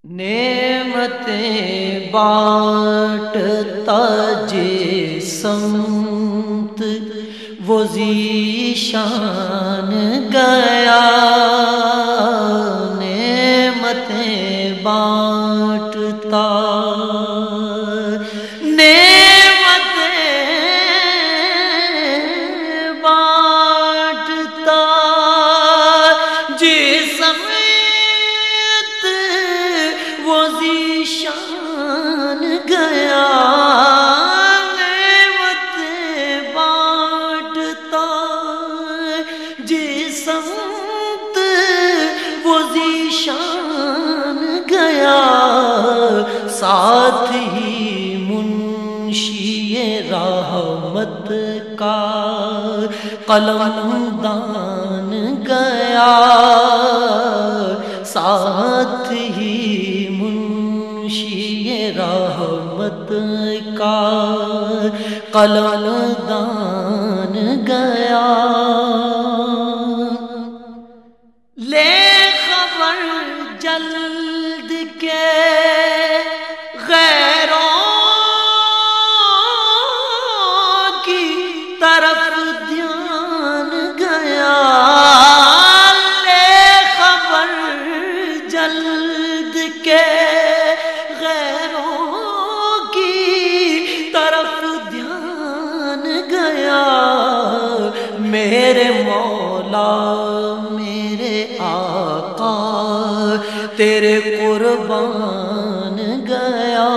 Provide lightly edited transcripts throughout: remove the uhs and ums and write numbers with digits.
نعمتیں بانٹتا جس سمت وہ ذیشان گیا، نعمتیں بانٹتا جس سمت وہ ذیشان گیا، نعمتیں بانٹتا جس سمت وہ ذیشان گیا، ساتھ ہی منشی رحمت کا قلم دان گیا، ساتھ ہی منشی رحمت کا قلم دان گیا۔ لے خبر جلد کے غیروں کی طرف دھیان گیا، لے خبر جلد کے غیروں کی طرف دھیان گیا، میرے مولا میرے آقا تیرے قربان گیا،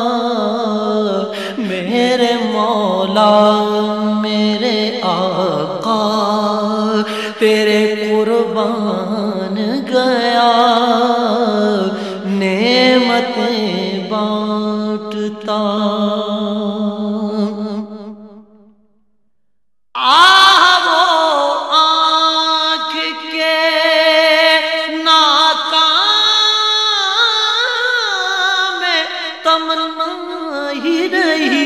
میرے مولا میرے آقا تیرے قربان گیا، نعمتیں بانٹتا تمنا ہی رہی،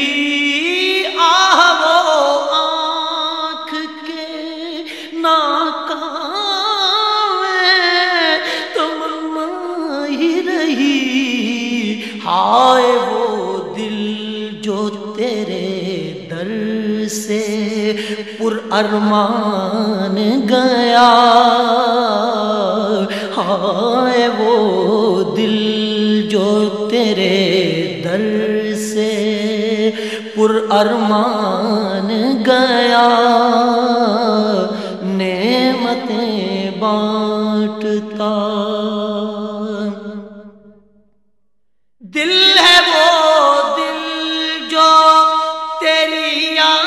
وہ آنکھ کے ناکام تمنا ہی رہی، ہائے وہ دل جو تیرے در سے پر ارمان گیا، ہائے وہ دل جو تیرے در سے پر ارمان گیا، نعمتیں بانٹتا دل ہے وہ دل جو تیری یاد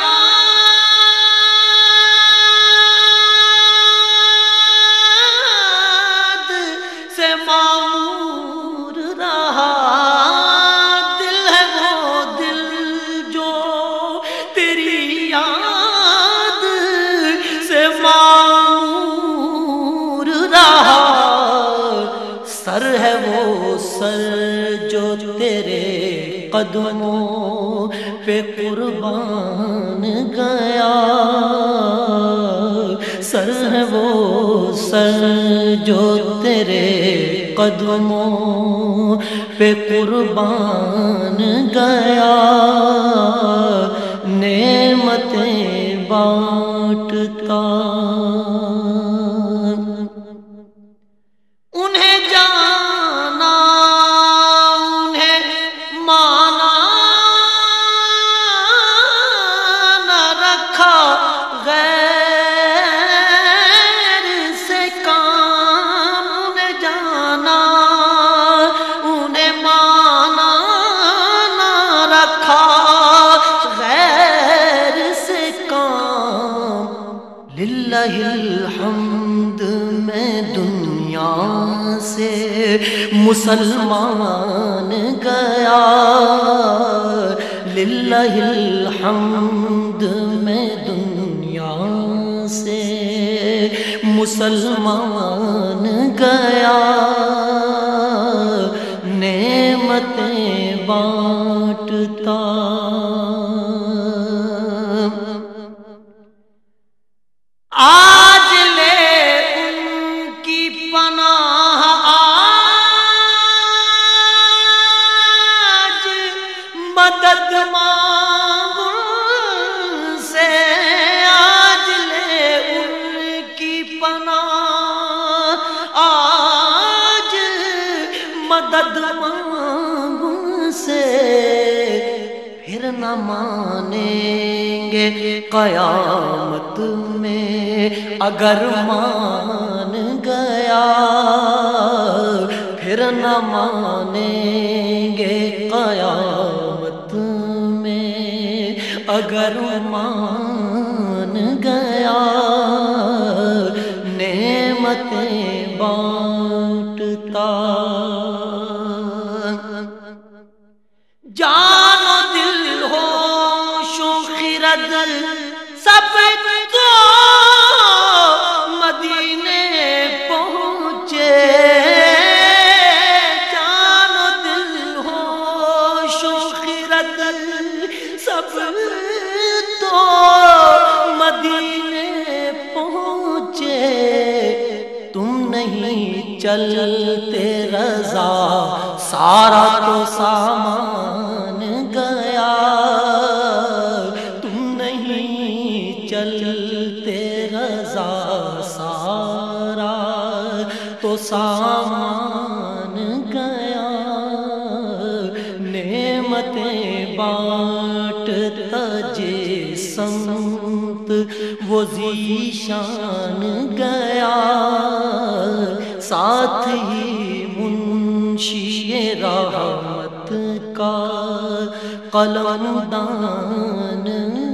سے معمور رہا، دل ہے وہ دل جو تیری یاد سے معمور رہا، سر ہے وہ سر جو تیرے قدموں پہ قربان گیا، سر ہے وہ سر جو تیرے قدموں پہ قربان گیا، نعمتیں بانٹتا انہیں جانا انہیں مانا نہ رکھا، غیر سے کام انہیں جانا انہیں مانا نہ رکھا، غیر سے کام للہ الحمد میں دنیا سے مسلمان گیا، للہ الحمد میں دنیا سے مسلمان گیا، نعمتیں بانٹتا آج لے ان کی پناہ نہ مانیں گے قیامت میں، اگر مان گیا پھر نہ مانیں گے قیامت میں، اگر مان گیا نعمتیں بانٹتا۔ جان و دل ہوش و خرد سب تو مدینے پہنچے، جان و دل ہوش و خرد سب تو مدینے پہنچے، تم نہیں چلتے رضا سارا تو سامان گیا، تم نہیں چلتے رضا سارا تو سامان گیا، نعمتیں بانٹتا جس سمت وہ ذیشان گیا، ساتھ ہی منشی رحمت کا قلم دان